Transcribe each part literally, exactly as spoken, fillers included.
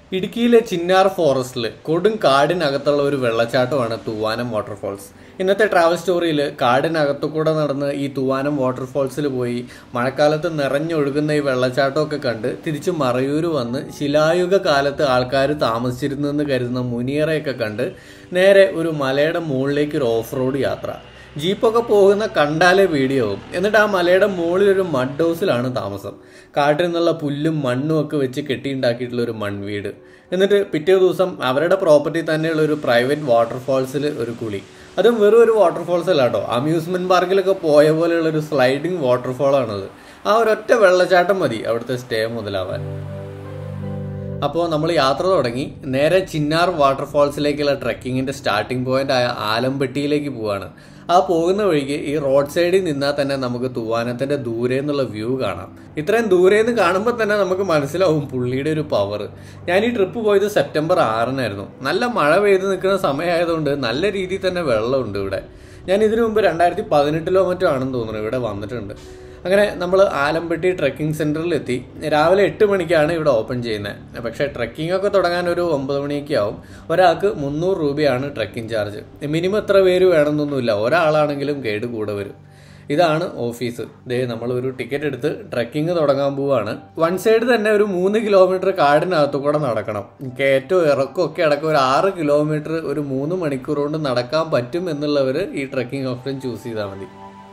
ഇടുക്കിയിലെ ചിന്നാർ ഫോറസ്റ്റിൽ കൊടും കാടിനകത്തുള്ള ഒരു വെള്ളച്ചാട്ടമാണ് തൂവാനം വാട്ടർഫോൾസ്. ഇന്നത്തെ ട്രാവൽ സ്റ്റോറിയിൽ കാടിനകത്തു കൂടെ നടന്ന് ഈ തൂവാനം വാട്ടർഫോൾസിൽ പോയി മഴക്കാലത്ത് നിറഞ്ഞൊഴുകുന്ന ഈ വെള്ളച്ചാട്ടമൊക്കെ കണ്ട് തിരിച്ച് മറയൂർ വന്ന് ശിലായുഗ കാലത്ത് ആൾക്കാർ താമസിച്ചിരുന്നെന്ന് കരുതുന്ന മുനിയറയൊക്കെ കണ്ട് നേരെ ഒരു മലയുടെ മുകളിലേക്ക് ഒരു ഓഫ് റോഡ് യാത്ര. ജീപ്പൊക്കെ പോകുന്ന കണ്ടാലേ വീഡിയോവും. എന്നിട്ട് ആ മലയുടെ മുകളിൽ ഒരു മഡ് ഹൗസിലാണ് താമസം. കാട്ടിൽ നിന്നുള്ള പുല്ലും മണ്ണും ഒക്കെ വെച്ച് കെട്ടിയുണ്ടാക്കിയിട്ടുള്ള ഒരു മൺവീട്. എന്നിട്ട് പിറ്റേ ദിവസം അവരുടെ പ്രോപ്പർട്ടി തന്നെയുള്ള ഒരു പ്രൈവറ്റ് വാട്ടർഫോൾസിൽ ഒരു കുളി. അതും വെറും ഒരു വാട്ടർഫോൾസ് അല്ല കേട്ടോ, അമ്യൂസ്മെന്റ് പാർക്കിലൊക്കെ പോയ പോലെയുള്ള ഒരു സ്ലൈഡിങ് വാട്ടർഫോളാണത്. ആ ഒരൊറ്റ വെള്ളച്ചാട്ടം മതി അവിടുത്തെ സ്റ്റേ മുതലാവാൻ. അപ്പോൾ നമ്മൾ യാത്ര തുടങ്ങി നേരെ ചിന്നാർ വാട്ടർഫോൾസിലേക്കുള്ള ട്രെക്കിങ്ങിന്റെ സ്റ്റാർട്ടിംഗ് പോയിന്റ് ആയ ആലമ്പട്ടിയിലേക്ക് പോവാണ്. ആ പോകുന്ന വഴിക്ക് ഈ റോഡ് സൈഡിൽ നിന്നാൽ തന്നെ നമുക്ക് തൂവാനത്തിന്റെ ദൂരെ നിന്നുള്ള വ്യൂ കാണാം. ഇത്രയും ദൂരെ നിന്ന് കാണുമ്പോൾ തന്നെ നമുക്ക് മനസ്സിലാവും പുള്ളിയുടെ ഒരു പവർ. ഞാൻ ഈ ട്രിപ്പ് പോയത് സെപ്റ്റംബർ ആറിനായിരുന്നു. നല്ല മഴ പെയ്ത് നിൽക്കുന്ന സമയമായതുകൊണ്ട് നല്ല രീതിയിൽ തന്നെ വെള്ളമുണ്ട് ഇവിടെ. ഞാൻ ഇതിനു മുമ്പ് രണ്ടായിരത്തി പതിനെട്ടിലോ മറ്റോ ആണെന്ന് തോന്നുന്നു ഇവിടെ വന്നിട്ടുണ്ട്. അങ്ങനെ നമ്മൾ ആലമ്പട്ടി ട്രെക്കിംഗ് സെന്ററിൽ എത്തി. രാവിലെ എട്ട് മണിക്കാണ് ഇവിടെ ഓപ്പൺ ചെയ്യുന്നത്. പക്ഷേ ട്രെക്കിംഗ് ഒക്കെ തുടങ്ങാൻ ഒരു ഒമ്പത് മണിയൊക്കെ ആവും. ഒരാൾക്ക് മുന്നൂറ് രൂപയാണ് ട്രെക്കിംഗ് ചാർജ്. മിനിമം എത്ര പേര് വേണമെന്നൊന്നുമില്ല, ഒരാളാണെങ്കിലും ഗൈഡ് കൂടെ വരും. ഇതാണ് ഓഫീസ്. ദേ നമ്മൾ ഒരു ടിക്കറ്റ് എടുത്ത് ട്രെക്കിംഗ് തുടങ്ങാൻ പോവാണ്. വൺ സൈഡ് തന്നെ ഒരു മൂന്ന് കിലോമീറ്റർ കാടിനകത്തു കൂടെ നടക്കണം. കയറ്റവും ഇറക്കമൊക്കെ അടക്കം ഒരു ആറ് കിലോമീറ്റർ ഒരു മൂന്ന് മണിക്കൂർ കൊണ്ട് നടക്കാൻ പറ്റും എന്നുള്ളവർ ഈ ട്രെക്കിംഗ് ഓപ്ഷൻ ചൂസ് ചെയ്താൽ മതി.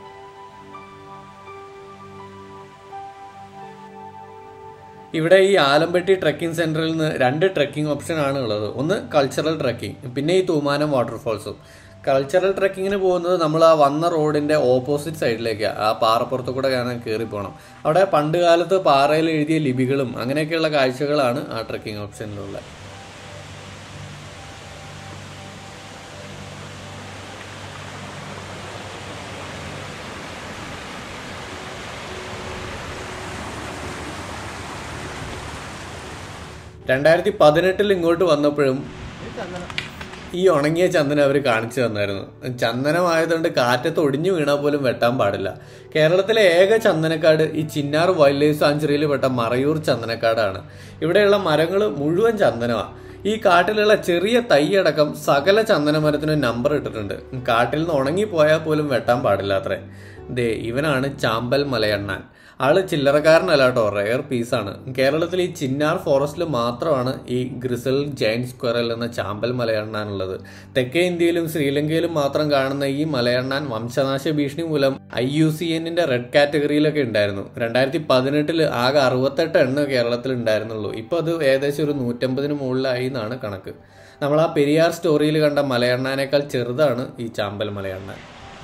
ഇവിടെ ഈ ആലമ്പട്ടി ട്രെക്കിംഗ് സെന്ററിൽ നിന്ന് രണ്ട് ട്രെക്കിംഗ് ഓപ്ഷൻ ആണ് ഉള്ളത്. ഒന്ന് കൾച്ചറൽ ട്രെക്കിംഗ്, പിന്നെ ഈ തൂമാനം വാട്ടർഫോൾസും. കൾച്ചറൽ ട്രെക്കിങ്ങിന് പോകുന്നത് നമ്മൾ ആ വന്ന റോഡിന്റെ ഓപ്പോസിറ്റ് സൈഡിലേക്കാണ്. ആ പാറപ്പുറത്ത് കൂടെ ഞാൻ കയറി പോകണം. അവിടെ പണ്ട് കാലത്ത് പാറയിൽ എഴുതിയ ലിപികളും അങ്ങനെയൊക്കെയുള്ള കാഴ്ചകളാണ് ആ ട്രെക്കിംഗ് ഓപ്ഷനിലുള്ളത്. രണ്ടായിരത്തി പതിനെട്ടിൽ ഇങ്ങോട്ട് വന്നപ്പോഴും ഈ ഉണങ്ങിയ ചന്ദനം അവർ കാണിച്ചു തന്നായിരുന്നു. ചന്ദനമായതുകൊണ്ട് കാറ്റത്ത് ഒടിഞ്ഞു വീണാൽ പോലും വെട്ടാൻ പാടില്ല. കേരളത്തിലെ ഏക ചന്ദനക്കാട് ഈ ചിന്നാർ വൈൽഡ് ലൈഫ് സാങ്ച്വറിയിൽ പെട്ട മറയൂർ ചന്ദനക്കാടാണ്. ഇവിടെയുള്ള മരങ്ങൾ മുഴുവൻ ചന്ദനമാണ്. ഈ കാട്ടിലുള്ള ചെറിയ തൈയടക്കം സകല ചന്ദന മരത്തിനും നമ്പർ ഇട്ടിട്ടുണ്ട്. കാട്ടിൽ നിന്ന് ഉണങ്ങിപ്പോയാൽ പോലും വെട്ടാൻ പാടില്ല അത്രേ. ദേ ഇവനാണ് ചാമ്പൽ മലയണ്ണാൻ. ആള് ചില്ലറക്കാരനല്ല കേട്ടോ, റെയർ പീസാണ്. കേരളത്തിൽ ഈ ചിന്നാർ ഫോറസ്റ്റിൽ മാത്രമാണ് ഈ ഗ്രിസൽ ജയന്റ് സ്ക്വയറൽ എന്ന ചാമ്പൽ മലയണ്ണാനുള്ളത്. തെക്കേ ഇന്ത്യയിലും ശ്രീലങ്കയിലും മാത്രം കാണുന്ന ഈ മലയണ്ണാൻ വംശനാശ ഭീഷണി മൂലം ഐ യു സി എന്നിന്റെ റെഡ് കാറ്റഗറിയിലൊക്കെ ഉണ്ടായിരുന്നു. രണ്ടായിരത്തി പതിനെട്ടില് ആകെ അറുപത്തെട്ട് എണ്ണം കേരളത്തിൽ ഉണ്ടായിരുന്നുള്ളൂ. ഇപ്പൊ അത് ഏകദേശം ഒരു നൂറ്റമ്പതിന് മുകളിലായി എന്നാണ് കണക്ക്. നമ്മൾ ആ പെരിയാർ സ്റ്റോറിയിൽ കണ്ട മലയണ്ണാനേക്കാൾ ചെറുതാണ് ഈ ചാമ്പൽ മലയണ്ണാൻ.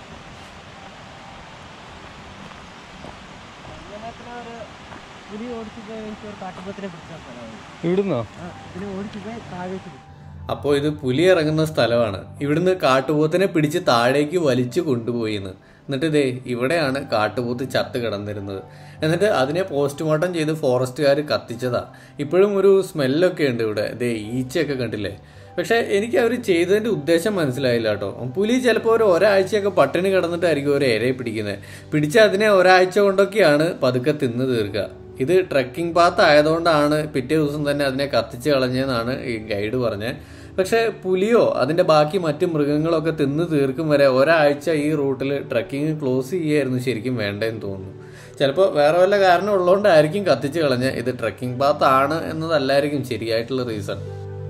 അപ്പോൾ ഇത് പുലി ഇറങ്ങുന്ന സ്ഥലമാണ്. ഇവിടുന്ന് കാട്ടുപോത്തിനെ പിടിച്ച് താഴേക്ക് വലിച്ചു കൊണ്ടുപോയിന്ന്. എന്നിട്ട് ഇതേ ഇവിടെയാണ് കാട്ടുപോത്ത് ചത്ത് കിടന്നിരുന്നത്. എന്നിട്ട് അതിനെ പോസ്റ്റ്മോർട്ടം ചെയ്ത് ഫോറസ്റ്റുകാർ കത്തിച്ചതാ. ഇപ്പോഴും ഒരു സ്മെല്ലൊക്കെ ഉണ്ട് ഇവിടെ. ഇതേ ഈച്ചയൊക്കെ കണ്ടില്ലേ. പക്ഷെ എനിക്ക് അവർ ചെയ്തതിന്റെ ഉദ്ദേശം മനസ്സിലായില്ല കേട്ടോ. പുലി ചിലപ്പോൾ ഒരു ഒരാഴ്ചയൊക്കെ പട്ടിണി കിടന്നിട്ടായിരിക്കും ഒരു ഇരയെ പിടിക്കുന്നത്. പിടിച്ച് അതിനെ ഒരാഴ്ച കൊണ്ടൊക്കെയാണ് പതുക്കെ തിന്ന് തീർക്കുക. ഇത് ട്രെക്കിംഗ് പാത്ത് ആയതുകൊണ്ടാണ് പിറ്റേ ദിവസം തന്നെ അതിനെ കത്തിച്ച് കളഞ്ഞതെന്നാണ് ഈ ഗൈഡ് പറഞ്ഞത്. പക്ഷെ പുലിയോ അതിന്റെ ബാക്കി മറ്റു മൃഗങ്ങളൊക്കെ തിന്ന് തീർക്കും വരെ ഒരാഴ്ച ഈ റൂട്ടിൽ ട്രെക്കിംഗ് ക്ലോസ് ചെയ്യായിരുന്നു ശരിക്കും വേണ്ടതെന്ന് തോന്നുന്നു. ചിലപ്പോൾ വേറെ വല്ല കാരണം ഉള്ളതുകൊണ്ടായിരിക്കും കത്തിച്ച് കളഞ്ഞ. ഇത് ട്രെക്കിംഗ് പാത്ത് ആണ് എന്നതല്ലായിരിക്കും ശരിയായിട്ടുള്ള റീസൺ.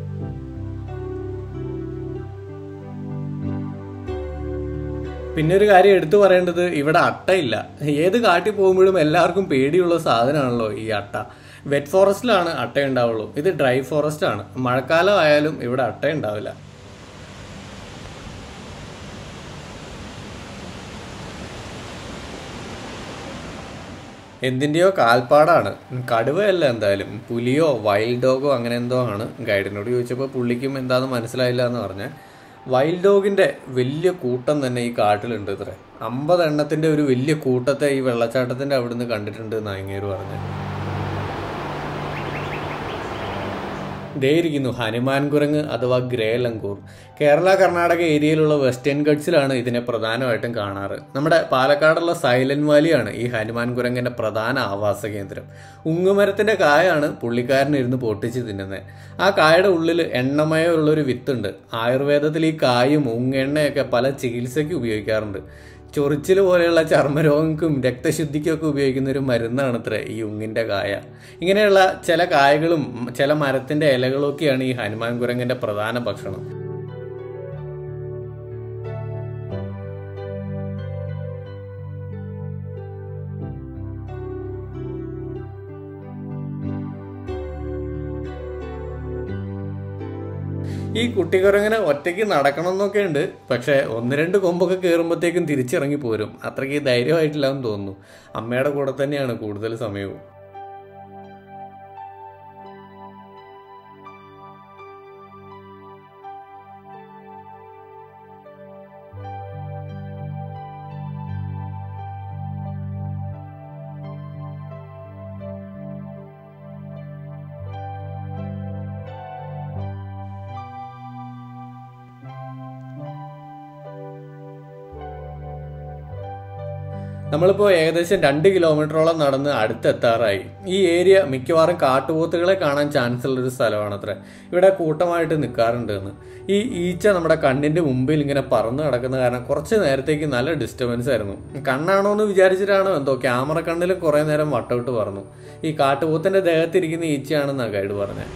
പിന്നെ ഒരു കാര്യം എടുത്തു പറയേണ്ടത്, ഇവിടെ അട്ടയില്ല. ഏത് കാട്ടിൽ പോകുമ്പോഴും എല്ലാവർക്കും പേടിയുള്ള സാധനമാണല്ലോ ഈ അട്ട. വെറ്റ് ഫോറസ്റ്റിലാണ് അട്ട ഉണ്ടാവുള്ളൂ. ഇത് ഡ്രൈ ഫോറസ്റ്റ് ആണ്. മഴക്കാലം ആയാലും ഇവിടെ അട്ട ഉണ്ടാവില്ല. എന്തിൻ്റെയോ കാൽപ്പാടാണ്. കടുവയല്ല എന്തായാലും. പുലിയോ വൈൽഡ് ഡോഗോ അങ്ങനെ എന്തോ ആണ്. ഗൈഡിനോട് ചോദിച്ചപ്പോൾ പുള്ളിക്കും എന്താണെന്ന് മനസ്സിലായില്ല എന്ന് പറഞ്ഞ്. വൈൽഡ് ഡോഗിന്റെ വലിയ കൂട്ടം തന്നെ ഈ കാട്ടിലുണ്ട്. ഇത്ര അമ്പത് എണ്ണത്തിന്റെ ഒരു വലിയ കൂട്ടത്തെ ഈ വെള്ളച്ചാട്ടത്തിന്റെ അവിടുന്ന് കണ്ടിട്ടുണ്ട് എന്ന് അങ്ങേര് പറഞ്ഞു. ദേ ഇരിക്കുന്നു ഹനുമാൻ കുരങ്ങ് അഥവാ ഗ്രേ ലങ്കൂർ. കേരള കർണാടക ഏരിയയിലുള്ള വെസ്റ്റേൺ ഗട്ട്സിലാണ് ഇതിനെ പ്രധാനമായിട്ടും കാണാറ്. നമ്മുടെ പാലക്കാടുള്ള സൈലന്റ് വാലിയാണ് ഈ ഹനുമാൻ കുരങ്ങിന്റെ പ്രധാന ആവാസ കേന്ദ്രം. ഉങ്ങുമരത്തിന്റെ കായാണ് പുള്ളിക്കാരൻ ഇരുന്ന് പൊട്ടിച്ച് തിന്നുന്നത്. ആ കായയുടെ ഉള്ളിൽ എണ്ണമയമുള്ളൊരു വിത്തുണ്ട്. ആയുർവേദത്തിൽ ഈ കായും ഉങ്ങെണ്ണയൊക്കെ പല ചികിത്സയ്ക്ക് ഉപയോഗിക്കാറുണ്ട്. ചൊറിച്ചിൽ പോലെയുള്ള ചർമ്മരോഗങ്ങൾക്കും രക്തശുദ്ധിക്കും ഒക്കെ ഉപയോഗിക്കുന്ന ഒരു മരുന്നാണ് അത്ര ഈ ഉങ്ങിൻ്റെ കായ. ഇങ്ങനെയുള്ള ചില കായകളും ചില മരത്തിൻ്റെ ഇലകളും ഒക്കെയാണ് ഈ ഹനുമാൻ കുരങ്ങിൻ്റെ പ്രധാന ഭക്ഷണം. ഈ കുട്ടിക്കുരങ്ങനെ ഒറ്റയ്ക്ക് നടക്കണം എന്നൊക്കെ ഉണ്ട്. പക്ഷെ ഒന്ന് രണ്ട് കൊമ്പൊക്കെ കയറുമ്പോഴത്തേക്കും തിരിച്ചിറങ്ങി പോരും. അത്രയ്ക്ക് ധൈര്യമായിട്ടില്ല എന്ന് തോന്നുന്നു. അമ്മയുടെ കൂടെ തന്നെയാണ് കൂടുതൽ സമയവും. നമ്മളിപ്പോൾ ഏകദേശം രണ്ട് കിലോമീറ്ററോളം നടന്ന് അടുത്തെത്താറായി. ഈ ഏരിയ മിക്കവാറും കാട്ടുപോത്തുകളെ കാണാൻ ചാൻസ് ഉള്ളൊരു സ്ഥലമാണ് അത്ര. ഇവിടെ കൂട്ടമായിട്ട് നിൽക്കാറുണ്ട് എന്ന്. ഈ ഈച്ച നമ്മുടെ കണ്ണിൻ്റെ മുമ്പിൽ ഇങ്ങനെ പറന്ന് കിടക്കുന്ന കാരണം കുറച്ച് നേരത്തേക്ക് നല്ല ഡിസ്റ്റർബൻസ് ആയിരുന്നു. കണ്ണാണോ എന്ന് വിചാരിച്ചിട്ടാണോ എന്തോ ക്യാമറ കണ്ണിലും കുറേ നേരം വട്ടമിട്ട് പറഞ്ഞു. ഈ കാട്ടുപോത്തിൻ്റെ ദേഹത്തിരിക്കുന്ന ഈച്ചയാണെന്നാണ് ഗൈഡ് പറഞ്ഞത്.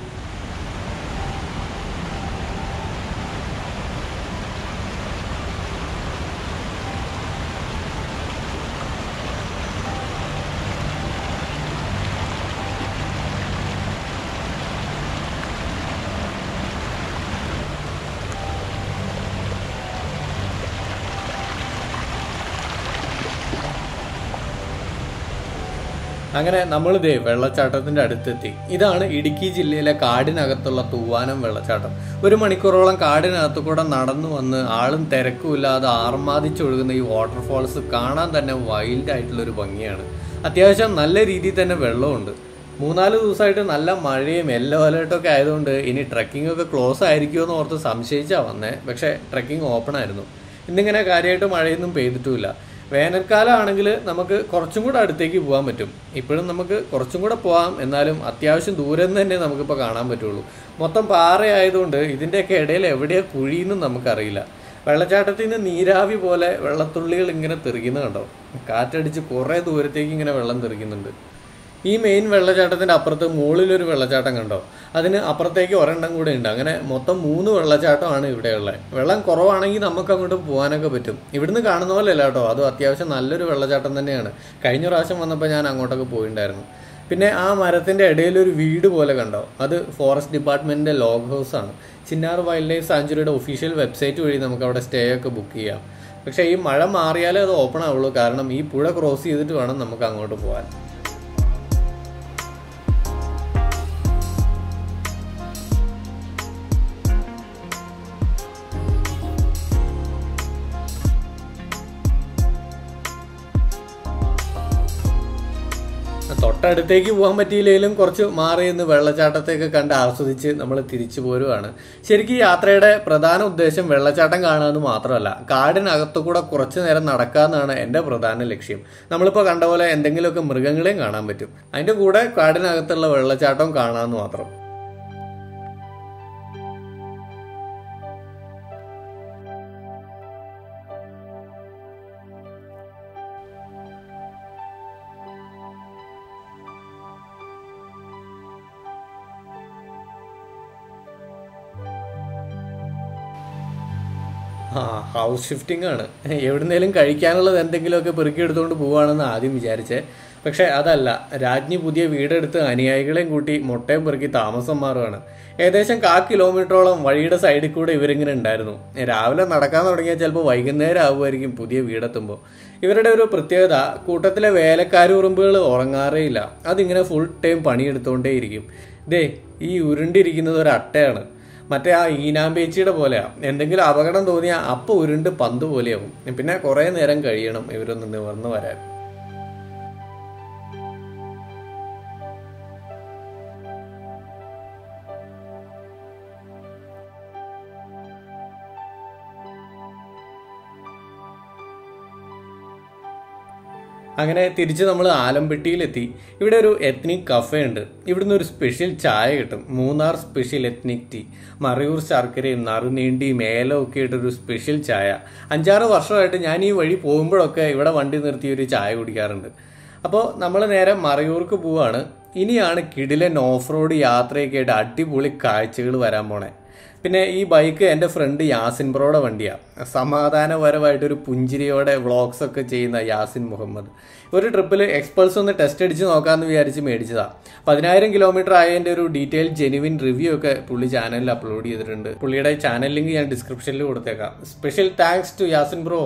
അങ്ങനെ നമ്മളിതേ വെള്ളച്ചാട്ടത്തിൻ്റെ അടുത്തെത്തി. ഇതാണ് ഇടുക്കി ജില്ലയിലെ കാടിനകത്തുള്ള തൂവാനം വെള്ളച്ചാട്ടം. ഒരു മണിക്കൂറോളം കാടിനകത്തു കൂടെ നടന്നു വന്ന് ആളും തിരക്കുമില്ലാതെ ആർമാദിച്ചൊഴുകുന്ന ഈ വാട്ടർഫാൾസ് കാണാൻ തന്നെ വൈൽഡ് ആയിട്ടുള്ളൊരു ഭംഗിയാണ്. അത്യാവശ്യം നല്ല രീതിയിൽ തന്നെ വെള്ളമുണ്ട്. മൂന്നാല് ദിവസമായിട്ട് നല്ല മഴയും യെല്ലോ അലേർട്ടൊക്കെ ആയതുകൊണ്ട് ഇനി ട്രക്കിംഗ് ഒക്കെ ക്ലോസ് ആയിരിക്കുമോ എന്ന് ഓർത്ത് സംശയിച്ചാണ് വന്നേ. പക്ഷേ ട്രക്കിംഗ് ഓപ്പൺ ആയിരുന്നു. ഇന്നിങ്ങനെ കാര്യമായിട്ട് മഴയൊന്നും പെയ്തിട്ടുമില്ല. വേനൽക്കാലം ആണെങ്കിൽ നമുക്ക് കുറച്ചും കൂടെ അടുത്തേക്ക് പോകാൻ പറ്റും. ഇപ്പോഴും നമുക്ക് കുറച്ചും കൂടെ പോകാം, എന്നാലും അത്യാവശ്യം ദൂരം തന്നെ നമുക്കിപ്പോൾ കാണാൻ പറ്റുള്ളൂ. മൊത്തം പാറയായതുകൊണ്ട് ഇതിൻ്റെയൊക്കെ ഇടയിൽ എവിടെയാണ് കുഴിയെന്നും നമുക്കറിയില്ല. വെള്ളച്ചാട്ടത്തിൽ നിന്ന് നീരാവി പോലെ വെള്ളത്തുള്ളികൾ ഇങ്ങനെ തെറിക്കുന്നത് കണ്ടോ. കാറ്റടിച്ച് കുറേ ദൂരത്തേക്ക് ഇങ്ങനെ വെള്ളം തെറിക്കുന്നുണ്ട്. ഈ മെയിൻ വെള്ളച്ചാട്ടത്തിൻ്റെ അപ്പുറത്ത് മുകളിലൊരു വെള്ളച്ചാട്ടം കണ്ടോ, അതിന് അപ്പുറത്തേക്ക് ഒരെണ്ണം കൂടെ ഉണ്ട്. അങ്ങനെ മൊത്തം മൂന്ന് വെള്ളച്ചാട്ടമാണ് ഇവിടെയുള്ളത്. വെള്ളം കുറവാണെങ്കിൽ നമുക്ക് അങ്ങോട്ട് പോകാനൊക്കെ പറ്റും. ഇവിടുന്ന് കാണുന്ന പോലെ അല്ല കേട്ടോ, അത് അത്യാവശ്യം നല്ലൊരു വെള്ളച്ചാട്ടം തന്നെയാണ്. കഴിഞ്ഞ പ്രാവശ്യം വന്നപ്പോൾ ഞാൻ അങ്ങോട്ടൊക്കെ പോയിട്ടുണ്ടായിരുന്നു. പിന്നെ ആ മരത്തിൻ്റെ ഇടയിലൊരു വീട് പോലെ കണ്ടോ, അത് ഫോറസ്റ്റ് ഡിപ്പാർട്ട്മെൻറ്റിൻ്റെ ലോഗ് ഹൗസാണ്. ചിന്നാർ വൈൽഡ് ലൈഫ് സാങ്ച്വറിയുടെ ഒഫീഷ്യൽ വെബ്സൈറ്റ് വഴി നമുക്ക് അവിടെ സ്റ്റേ ഒക്കെ ബുക്ക് ചെയ്യാം. പക്ഷേ ഈ മഴ മാറിയാലേ അത് ഓപ്പൺ ആവുള്ളൂ. കാരണം ഈ പുഴ ക്രോസ് ചെയ്തിട്ട് വേണം നമുക്ക് അങ്ങോട്ട് പോകാൻ. തൊട്ടടുത്തേക്ക് പോകാൻ പറ്റിയില്ലെങ്കിലും കുറച്ച് മാറി നിന്ന് വെള്ളച്ചാട്ടത്തെയൊക്കെ കണ്ട് ആസ്വദിച്ച് നമ്മൾ തിരിച്ചു പോരുവാണ്. ശരിക്കും യാത്രയുടെ പ്രധാന ഉദ്ദേശം വെള്ളച്ചാട്ടം കാണുക മാത്രമല്ല, കാടിനകത്തു കൂടെ കുറച്ചു നേരം നടക്കാമെന്നാണ് എൻ്റെ പ്രധാന ലക്ഷ്യം. നമ്മളിപ്പോൾ കണ്ട പോലെ എന്തെങ്കിലുമൊക്കെ മൃഗങ്ങളെയും കാണാൻ പറ്റും. അതിൻ്റെ കൂടെ കാടിനകത്തുള്ള വെള്ളച്ചാട്ടവും കാണാമെന്ന് മാത്രം. ആ ഹൗസ് ഷിഫ്റ്റിംഗ് ആണ്. എവിടുന്നേലും കഴിക്കാനുള്ളത് എന്തെങ്കിലുമൊക്കെ പെറുക്കിയെടുത്തുകൊണ്ട് പോവുകയാണെന്ന് ആദ്യം വിചാരിച്ചേ. പക്ഷേ അതല്ല, രാജ്ഞി പുതിയ വീടെടുത്ത് അനുയായികളെയും കൂട്ടി മുട്ടയും പെറുക്കി താമസം മാറുകയാണ്. ഏകദേശം കാ കിലോമീറ്ററോളം വഴിയുടെ സൈഡിൽ കൂടെ ഇവരിങ്ങനെ ഉണ്ടായിരുന്നു. രാവിലെ നടക്കാൻ തുടങ്ങിയാൽ ചിലപ്പോൾ വൈകുന്നേരം ആവുമായിരിക്കും പുതിയ വീടെത്തുമ്പോൾ. ഇവരുടെ ഒരു പ്രത്യേകത, കൂട്ടത്തിലെ വേലക്കാരുറുമ്പുകൾ ഉറങ്ങാറേയില്ല. അതിങ്ങനെ ഫുൾ ടൈം പണിയെടുത്തുകൊണ്ടേയിരിക്കും. ദേ ഈ ഉരുണ്ടിരിക്കുന്നത് ഒരു അട്ടയാണ്. മറ്റേ ആ ഈനാമ്പേച്ചിയുടെ പോലെയാണ്. എന്തെങ്കിലും അപകടം തോന്നിയാൽ അപ്പം ഉരുണ്ട് പന്ത് പോലെയാവും. പിന്നെ കുറേ നേരം കഴിയണം ഇവരൊന്ന് നിവർന്ന് വരാൻ. അങ്ങനെ തിരിച്ച് നമ്മൾ ആലമ്പട്ടിയിലെത്തി. ഇവിടെ ഒരു എത്നിക് കഫേ ഉണ്ട്. ഇവിടുന്ന് ഒരു സ്പെഷ്യൽ ചായ കിട്ടും. Munnar special ethnic tea, Marayoor ശർക്കരയും നറുനീണ്ടിയും ഏലവും ഒക്കെ ഇട്ടൊരു സ്പെഷ്യൽ ചായ. അഞ്ചാറ് വർഷമായിട്ട് ഞാൻ ഈ വഴി പോകുമ്പോഴൊക്കെ ഇവിടെ വണ്ടി നിർത്തി ഒരു ചായ കുടിക്കാറുണ്ട്. അപ്പോൾ നമ്മൾ നേരെ മറയൂർക്ക് പോവാണ്. ഇനിയാണ് കിടിലൻ ഓഫ് റോഡ് യാത്രയൊക്കെ ആയിട്ട് അടിപൊളി കാഴ്ചകൾ വരാൻ പോണേ. പിന്നെ ഈ ബൈക്ക് എൻ്റെ ഫ്രണ്ട് യാസിൻ ബ്രോയുടെ വണ്ടിയാണ്. സമാധാനപരമായിട്ടൊരു പുഞ്ചിരിയോടെ വ്ളോഗ്സ് ഒക്കെ ചെയ്യുന്ന യാസിൻ മുഹമ്മദ്. ഒരു ട്രിപ്പിൽ എക്സ്പൾസ് ഒന്ന് ടെസ്റ്റ് അടിച്ച് നോക്കാമെന്ന് വിചാരിച്ച് മേടിച്ചതാണ്. പതിനായിരം കിലോമീറ്റർ ആയതിൻ്റെ ഒരു ഡീറ്റെയിൽ ജെനുവിൻ റിവ്യൂ ഒക്കെ പുള്ളി ചാനലിൽ അപ്ലോഡ് ചെയ്തിട്ടുണ്ട്. പുള്ളിയുടെ ചാനൽ ലിങ്ക് ഞാൻ ഡിസ്ക്രിപ്ഷനിൽ കൊടുത്തേക്കാം. Special thanks to Yasin bro.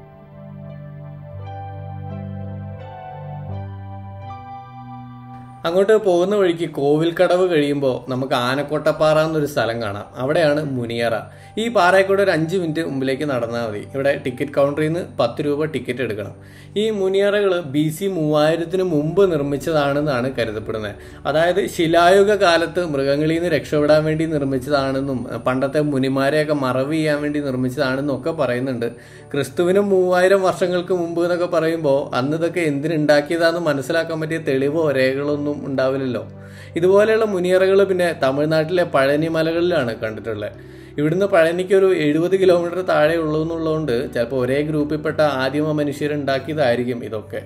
അങ്ങോട്ട് പോകുന്ന വഴിക്ക് കോവിൽക്കടവ് കഴിയുമ്പോൾ നമുക്ക് ആനക്കോട്ടപ്പാറ എന്നൊരു സ്ഥലം കാണാം. അവിടെയാണ് മുനിയറ. ഈ പാറയെക്കൂടെ ഒരു അഞ്ച് മിനിറ്റ് മുമ്പിലേക്ക് നടന്നാൽ മതി. ഇവിടെ ടിക്കറ്റ് കൗണ്ടറിൽ നിന്ന് പത്ത് രൂപ ടിക്കറ്റ് എടുക്കണം. ഈ മുനിയറകൾ ബി സി മൂവായിരത്തിന് മുമ്പ് നിർമ്മിച്ചതാണെന്നാണ് കരുതപ്പെടുന്നത്. അതായത് ശിലായുഗ കാലത്ത് മൃഗങ്ങളിൽ നിന്ന് രക്ഷപ്പെടാൻ വേണ്ടി നിർമ്മിച്ചതാണെന്നും പണ്ടത്തെ മുനിമാരെയൊക്കെ മറവ് ചെയ്യാൻ വേണ്ടി നിർമ്മിച്ചതാണെന്നും ഒക്കെ പറയുന്നുണ്ട്. ക്രിസ്തുവിനും മൂവായിരം വർഷങ്ങൾക്ക് മുമ്പ് എന്നൊക്കെ പറയുമ്പോൾ അന്ന് ഇതൊക്കെ എന്തിനുണ്ടാക്കിയതാണെന്ന് മനസ്സിലാക്കാൻ പറ്റിയ തെളിവോ രേഖകളൊന്നും ഉണ്ടാവില്ലല്ലോ. ഇതുപോലെയുള്ള മുനിയറകൾ പിന്നെ തമിഴ്നാട്ടിലെ പഴനി മലകളിലാണ് കണ്ടിട്ടുള്ളത്. ഇവിടുന്ന് പഴനിക്ക് ഒരു എഴുപത് കിലോമീറ്റർ താഴെ ഉള്ളൂ എന്നുള്ളതുകൊണ്ട് ചിലപ്പോൾ ഒരേ ഗ്രൂപ്പിൽപ്പെട്ട ആദിമ മനുഷ്യരുണ്ടാക്കിയതായിരിക്കും ഇതൊക്കെ.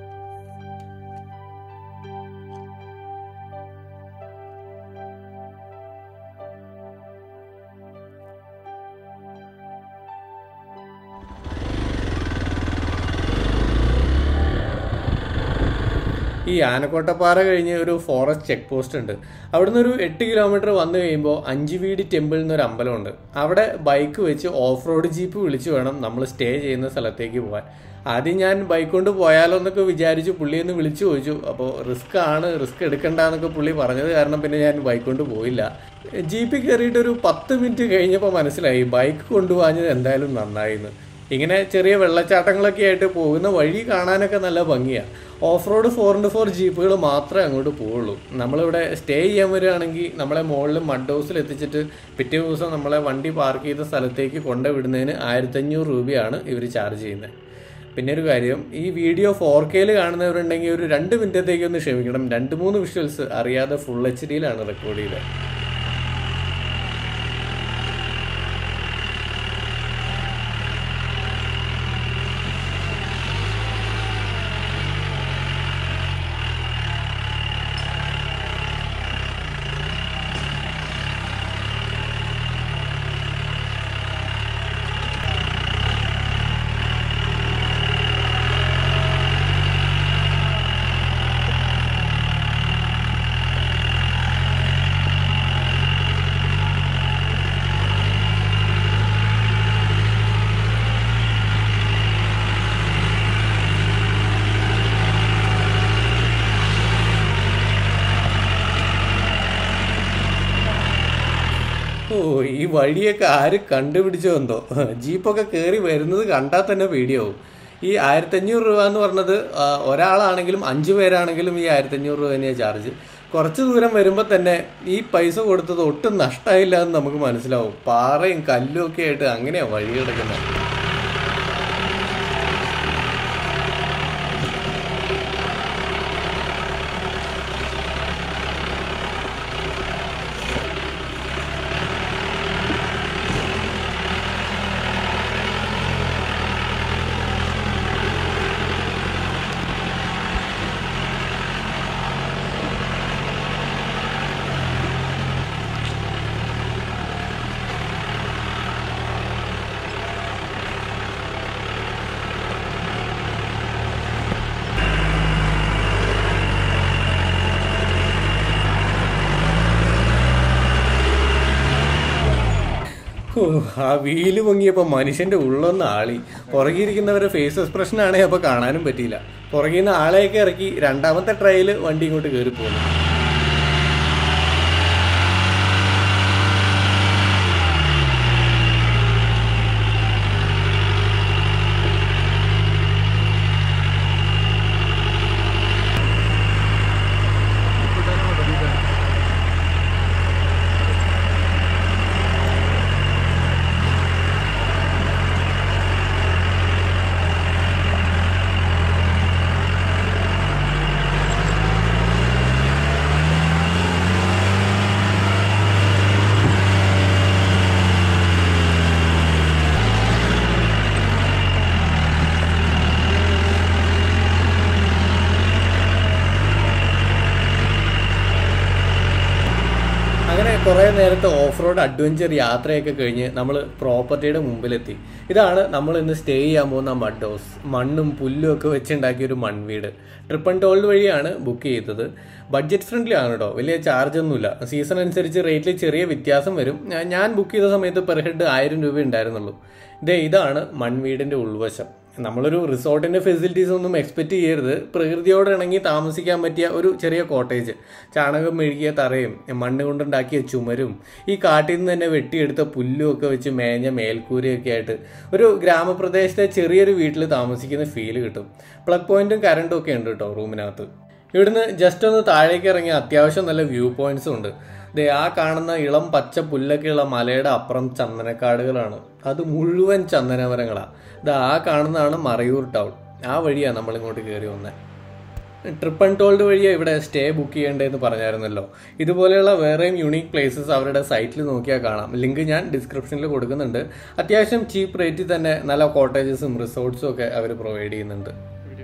ഈ ആനക്കോട്ടപ്പാറ കഴിഞ്ഞ് ഒരു ഫോറസ്റ്റ് ചെക്ക് പോസ്റ്റ് ഉണ്ട്. അവിടുന്ന് ഒരു എട്ട് കിലോമീറ്റർ വന്നു കഴിയുമ്പോൾ അഞ്ചുവീടി ടെമ്പിൾ എന്നൊരു അമ്പലമുണ്ട്. അവിടെ bike which off road jeep വിളിച്ച് വേണം നമ്മൾ സ്റ്റേ ചെയ്യുന്ന സ്ഥലത്തേക്ക് പോകാൻ. ആദ്യം ഞാൻ ബൈക്ക് കൊണ്ട് പോയാലോ എന്നൊക്കെ വിചാരിച്ചു. പുള്ളിയൊന്ന് വിളിച്ചു ചോദിച്ചു. അപ്പോൾ റിസ്ക് ആണ്, റിസ്ക് എടുക്കണ്ടെന്നൊക്കെ പുള്ളി പറഞ്ഞത് കാരണം പിന്നെ ഞാൻ ബൈക്ക് കൊണ്ട് പോയില്ല. ജീപ്പിൽ കയറിയിട്ട് ഒരു പത്ത് മിനിറ്റ് കഴിഞ്ഞപ്പോൾ മനസ്സിലായി ബൈക്ക് കൊണ്ടുപോകാഞ്ഞത് എന്തായാലും നന്നായിന്ന്. ഇങ്ങനെ ചെറിയ വെള്ളച്ചാട്ടങ്ങളൊക്കെ ആയിട്ട് പോകുന്ന വഴി കാണാനൊക്കെ നല്ല ഭംഗിയാണ്. Off road four into four ജീപ്പുകൾ മാത്രമേ അങ്ങോട്ട് പോവുള്ളൂ. നമ്മളിവിടെ സ്റ്റേ ചെയ്യാൻ വരികയാണെങ്കിൽ നമ്മളെ മുകളിൽ മഡ് ഹൗസിൽ എത്തിച്ചിട്ട് പിറ്റേ ദിവസം നമ്മളെ വണ്ടി പാർക്ക് ചെയ്ത സ്ഥലത്തേക്ക് കൊണ്ടുവിടുന്നതിന് ആയിരത്തഞ്ഞൂറ് രൂപയാണ് ഇവർ ചാർജ് ചെയ്യുന്നത്. പിന്നെ ഒരു കാര്യം, ഈ വീഡിയോ ഫോർ കെയിൽ കാണുന്നവരുണ്ടെങ്കിൽ ഒരു രണ്ട് മിനിറ്റത്തേക്ക് ഒന്ന് ക്ഷമിക്കണം. രണ്ട് മൂന്ന് വിഷ്വൽസ് അറിയാതെ ഫുൾ എച്ച് ഡിയിലാണ് റെക്കോർഡ് ചെയ്തത്. ഓ, ഈ വഴിയൊക്കെ ആര് കണ്ടുപിടിച്ചോ എന്തോ. ജീപ്പൊക്കെ കയറി വരുന്നത് കണ്ടാൽ തന്നെ പേടിയാവും. ഈ ആയിരത്തഞ്ഞൂറ് രൂപ എന്ന് പറഞ്ഞത് ഒരാളാണെങ്കിലും അഞ്ച് പേരാണെങ്കിലും ഈ ആയിരത്തഞ്ഞൂറ് രൂപ തന്നെയാണ് ചാർജ്. കുറച്ച് ദൂരം വരുമ്പോൾ തന്നെ ഈ പൈസ കൊടുത്തത് ഒട്ടും നഷ്ടമായില്ല എന്ന് നമുക്ക് മനസ്സിലാവും. പാറയും കല്ലും ഒക്കെ ആയിട്ട് അങ്ങനെയാണ് വഴി കിടക്കുന്നത്. ആ വീല് പൊങ്ങിയപ്പോൾ മനുഷ്യൻ്റെ ഉള്ളൊന്ന് ആളി. പുറകിരിക്കുന്നവരുടെ ഫേസ് എക്സ്പ്രഷനാണെങ്കിൽ അപ്പോൾ കാണാനും പറ്റിയില്ല. പുറകിൽ നിന്ന് ആളെയൊക്കെ ഇറക്കി രണ്ടാമത്തെ ട്രയൽ വണ്ടി ഇങ്ങോട്ട് കയറി പോകുന്നു. അങ്ങനെ കുറേ നേരത്തെ ഓഫ് റോഡ് അഡ്വഞ്ചർ യാത്രയൊക്കെ കഴിഞ്ഞ് നമ്മൾ പ്രോപ്പർട്ടിയുടെ മുമ്പിലെത്തി. ഇതാണ് നമ്മൾ ഇന്ന് സ്റ്റേ ചെയ്യാൻ പോകുന്ന മഡ് ഹൗസ്. മണ്ണും പുല്ലും ഒക്കെ വെച്ചുണ്ടാക്കിയ ഒരു മൺവീട്. ട്രിപ്പ് ആൻഡ് ടോൾഡ് വഴിയാണ് ബുക്ക് ചെയ്തത്. ബഡ്ജറ്റ് ഫ്രണ്ട്ലി ആണ് കേട്ടോ, വലിയ ചാർജ് ഒന്നുമില്ല. സീസൺ അനുസരിച്ച് റേറ്റിൽ ചെറിയ വ്യത്യാസം വരും. ഞാൻ ബുക്ക് ചെയ്ത സമയത്ത് പെർ ഹെഡ് ആയിരം രൂപ ഉണ്ടായിരുന്നുള്ളൂ. ഇതേ ഇതാണ് മൺവീടിൻ്റെ ഉൾവശം. നമ്മളൊരു റിസോർട്ടിൻ്റെ ഫെസിലിറ്റീസ് ഒന്നും എക്സ്പെക്റ്റ് ചെയ്യരുത്. പ്രകൃതിയോട് ഇണങ്ങി താമസിക്കാൻ പറ്റിയ ഒരു ചെറിയ കോട്ടേജ്. ചാണകം മെഴുകിയ തറയും മണ്ണ് കൊണ്ടുണ്ടാക്കിയ ചുമരും ഈ കാട്ടിൽ നിന്ന് തന്നെ വെട്ടിയെടുത്ത പുല്ലും ഒക്കെ വെച്ച് മേഞ്ഞ മേൽക്കൂരയൊക്കെ ആയിട്ട് ഒരു ഗ്രാമപ്രദേശത്തെ ചെറിയൊരു വീട്ടിൽ താമസിക്കുന്ന ഫീല് കിട്ടും. പ്ലഗ് പോയിന്റും കറണ്ടും ഒക്കെ ഉണ്ട് കേട്ടോ റൂമിനകത്ത്. ഇവിടുന്ന് ജസ്റ്റ് ഒന്ന് താഴേക്ക് ഇറങ്ങി അത്യാവശ്യം നല്ല വ്യൂ പോയിന്റ്സും ഉണ്ട്. ദേ ആ കാണുന്ന ഇളം പച്ച പുല്ലൊക്കെയുള്ള മലയുടെ അപ്പുറം ചന്ദനക്കാടുകളാണ്. അത് മുഴുവൻ ചന്ദനമരങ്ങളാണ്. ഇത് ആ കാണുന്നതാണ് മറയൂർ ടൗൺ. ആ വഴിയാണ് നമ്മളിങ്ങോട്ട് കയറി വന്നത്. ട്രിപ്പ് ആൻഡ് ടോൾഡ് വഴിയാണ് ഇവിടെ സ്റ്റേ ബുക്ക് ചെയ്യേണ്ടതെന്ന് പറഞ്ഞായിരുന്നല്ലോ. ഇതുപോലെയുള്ള വേറെയും യുണീക്ക് പ്ലേസസ് അവരുടെ സൈറ്റിൽ നോക്കിയാൽ കാണാം. ലിങ്ക് ഞാൻ ഡിസ്ക്രിപ്ഷനിൽ കൊടുക്കുന്നുണ്ട്. അത്യാവശ്യം ചീപ്പ് റേറ്റിൽ തന്നെ നല്ല കോട്ടേജസും റിസോർട്ട്സും ഒക്കെ അവർ പ്രൊവൈഡ് ചെയ്യുന്നുണ്ട്.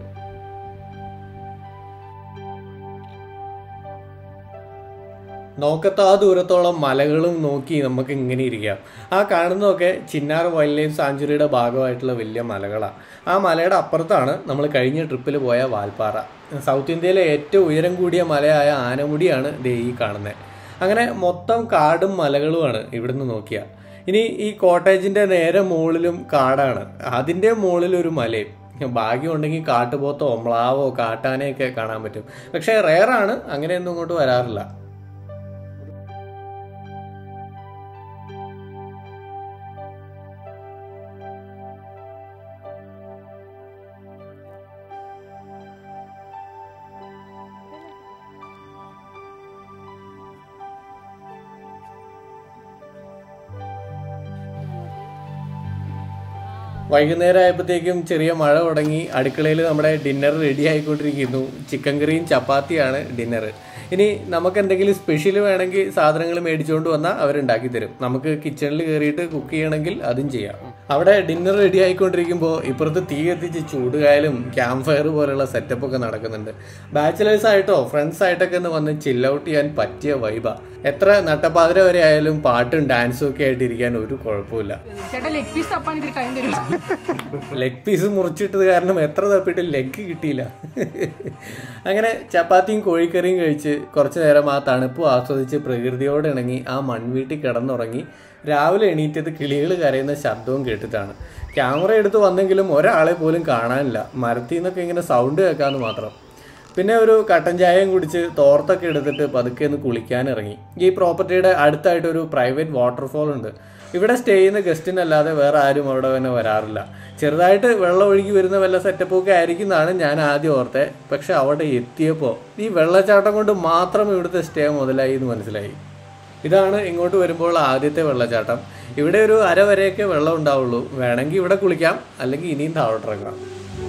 നോക്കത്താ ദൂരത്തോളം മലകളും നോക്കി നമുക്ക് ഇങ്ങനെ ഇരിക്കാം. ആ കാണുന്നതൊക്കെ ചിന്നാർ വൈൽഡ് ലൈഫ് സാഞ്ചുറിയുടെ ഭാഗമായിട്ടുള്ള വലിയ മലകളാണ്. ആ മലയുടെ അപ്പുറത്താണ് നമ്മൾ കഴിഞ്ഞ ട്രിപ്പിൽ പോയ വാൽപ്പാറ. സൗത്ത് ഇന്ത്യയിലെ ഏറ്റവും ഉയരം കൂടിയ മലയായ ആനമുടിയാണ് ദേ ഈ കാണുന്നത്. അങ്ങനെ മൊത്തം കാടും മലകളുമാണ് ഇവിടുന്ന് നോക്കിയാൽ. ഇനി ഈ കോട്ടേജിൻ്റെ നേരെ മുകളിലും കാടാണ്, അതിൻ്റെ മുകളിലൊരു മലയും. ഭാഗ്യമുണ്ടെങ്കിൽ കാട്ടുപോത്തോ മ്ലാവോ കാട്ടാനയൊക്കെ കാണാൻ പറ്റും. പക്ഷേ റെയറാണ്, അങ്ങനെയൊന്നും ഇങ്ങോട്ട് വരാറില്ല. വൈകുന്നേരം ആയപ്പോഴത്തേക്കും ചെറിയ മഴ തുടങ്ങി. അടുക്കളയിൽ നമ്മുടെ ഡിന്നർ റെഡി ആയിക്കൊണ്ടിരിക്കുന്നു. ചിക്കൻ കറിയും ചപ്പാത്തിയാണ് ഡിന്നർ. ഇനി നമുക്ക് എന്തെങ്കിലും സ്പെഷ്യൽ വേണമെങ്കിൽ സാധനങ്ങൾ മേടിച്ചുകൊണ്ട് വന്നാൽ അവരുണ്ടാക്കി തരും. നമുക്ക് കിച്ചണിൽ കയറിയിട്ട് കുക്ക് ചെയ്യണമെങ്കിൽ അതും ചെയ്യാം. അവിടെ ഡിന്നർ റെഡി ആയിക്കൊണ്ടിരിക്കുമ്പോൾ ഇപ്പുറത്ത് തീ കത്തിച്ച് ചൂടുകായലും ക്യാമ്പ് ഫയർ പോലെയുള്ള സെറ്റപ്പൊക്കെ നടക്കുന്നുണ്ട്. ബാച്ചിലേഴ്സ് ആയിട്ടോ ഫ്രണ്ട്സ് ആയിട്ടൊക്കെ ഒന്ന് വന്ന് ചിൽ ഔട്ട് ചെയ്യാൻ പറ്റിയ വൈബാ. എത്ര നട്ടപ്പാതിര വരെ ആയാലും പാട്ടും ഡാൻസും ഒക്കെ ആയിട്ട് ഇരിക്കാൻ ഒരു കുഴപ്പമില്ല. ലെഗ് പീസ് മുറിച്ചിട്ടത് കാരണം എത്ര തപ്പിട്ട് ലെഗ് കിട്ടിയില്ല. അങ്ങനെ ചപ്പാത്തിയും കോഴിക്കറിയും കഴിച്ച് കുറച്ചു നേരം ആ തണുപ്പ് ആസ്വദിച്ച് പ്രകൃതിയോട് ഇണങ്ങി ആ മൺവീട്ടിൽ കിടന്നുറങ്ങി. രാവിലെ എണീറ്റത് കിളികൾ കരയുന്ന ശബ്ദവും കേട്ടിട്ടാണ്. ക്യാമറ എടുത്ത് വന്നെങ്കിലും ഒരാളെ പോലും കാണാനില്ല. മരത്തിൽ നിന്നൊക്കെ ഇങ്ങനെ സൗണ്ട് കേൾക്കാമെന്ന് മാത്രം. പിന്നെ ഒരു കട്ടൻ ചായയും കുടിച്ച് തോർത്തൊക്കെ എടുത്തിട്ട് പതുക്കെ ഒന്ന് കുളിക്കാനിറങ്ങി. ഈ പ്രോപ്പർട്ടിയുടെ അടുത്തായിട്ടൊരു പ്രൈവറ്റ് വാട്ടർഫോൾ ഉണ്ട്. ഇവിടെ സ്റ്റേ ചെയ്യുന്ന ഗസ്റ്റിനല്ലാതെ വേറെ ആരും അവിടെ തന്നെ വരാറില്ല. ചെറുതായിട്ട് വെള്ളം ഒഴുകി വരുന്ന വല്ല സെറ്റപ്പൊക്കെ ആയിരിക്കുന്നതാണ് ഞാൻ ആദ്യം ഓർത്തെ. പക്ഷെ അവിടെ എത്തിയപ്പോൾ ഈ വെള്ളച്ചാട്ടം കൊണ്ട് മാത്രം ഇവിടുത്തെ സ്റ്റേ മുതലായി എന്ന് മനസ്സിലായി. ഇതാണ് ഇങ്ങോട്ട് വരുമ്പോൾ ആദ്യത്തെ വെള്ളച്ചാട്ടം. ഇവിടെ ഒരു അര വരെയൊക്കെ വെള്ളം ഉണ്ടാവുള്ളൂ. വേണമെങ്കിൽ ഇവിടെ കുളിക്കാം, അല്ലെങ്കിൽ ഇനിയും താഴോട്ടിറങ്ങാം.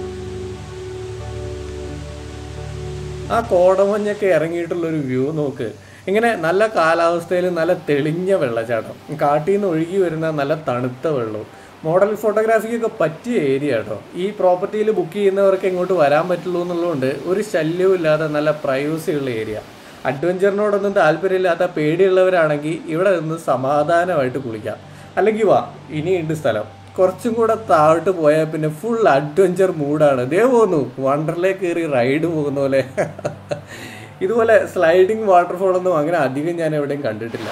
ആ കോടമഞ്ഞൊക്കെ ഇറങ്ങിയിട്ടുള്ളൊരു വ്യൂ നോക്ക്. ഇങ്ങനെ നല്ല കാലാവസ്ഥയിൽ നല്ല തെളിഞ്ഞ വെള്ളച്ചാട്ടം, കാട്ടിൽ നിന്ന് ഒഴുകി വരുന്ന നല്ല തണുത്ത വെള്ളവും. മോഡൽ ഫോട്ടോഗ്രാഫിക്കൊക്കെ പറ്റിയ ഏരിയ കേട്ടോ. ഈ പ്രോപ്പർട്ടിയിൽ ബുക്ക് ചെയ്യുന്നവർക്ക് ഇങ്ങോട്ട് വരാൻ പറ്റുള്ളൂ എന്നുള്ളതുകൊണ്ട് ഒരു ശല്യവും ഇല്ലാതെ നല്ല പ്രൈവസി ഉള്ള ഏരിയ. അഡ്വഞ്ചറിനോടൊന്നും താല്പര്യമില്ലാത്ത പേടിയുള്ളവരാണെങ്കിൽ ഇവിടെ നിന്ന് സമാധാനമായിട്ട് കുളിക്കാം. അല്ലെങ്കിൽ വാ, ഇനിയുണ്ട് സ്ഥലം. കുറച്ചും കൂടെ താഴോട്ട് പോയാൽ പിന്നെ ഫുൾ അഡ്വഞ്ചർ മൂഡാണ്. ദേ പോന്നു വണ്ടർലേ കയറി റൈഡ് പോകുന്ന പോലെ. ഇതുപോലെ സ്ലൈഡിങ് വാട്ടർഫോളൊന്നും അങ്ങനെ അധികം ഞാൻ എവിടെയും കണ്ടിട്ടില്ല.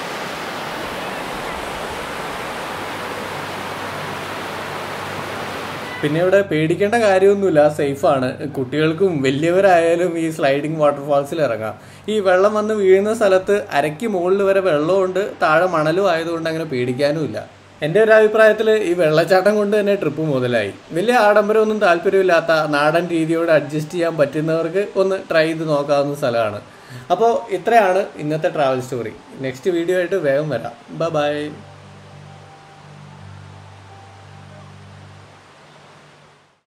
പിന്നെ ഇവിടെ പേടിക്കേണ്ട കാര്യമൊന്നുമില്ല, സേഫാണ്. കുട്ടികൾക്കും വലിയവരായാലും ഈ സ്ലൈഡിങ് വാട്ടർഫാൾസിൽ ഇറങ്ങാം. ഈ വെള്ളം വന്ന് വീഴുന്ന സ്ഥലത്ത് അരയ്ക്ക് മുകളിൽ വരെ വെള്ളമുണ്ട്, താഴെ മണലും ആയതുകൊണ്ട് അങ്ങനെ പേടിക്കാനുമില്ല. എൻ്റെ ഒരു അഭിപ്രായത്തിൽ ഈ വെള്ളച്ചാട്ടം കൊണ്ട് തന്നെ ട്രിപ്പ് മുതലായി. വലിയ ആഡംബരമൊന്നും താല്പര്യമില്ലാത്ത നാടൻ രീതിയോട് അഡ്ജസ്റ്റ് ചെയ്യാൻ പറ്റുന്നവർക്ക് ഒന്ന് ട്രൈ ചെയ്ത് നോക്കാവുന്ന സ്ഥലമാണ്. അപ്പോൾ ഇത്രയാണ് ഇന്നത്തെ ട്രാവൽ സ്റ്റോറി. നെക്സ്റ്റ് വീഡിയോ ആയിട്ട് വേഗം വരാം. Bye by.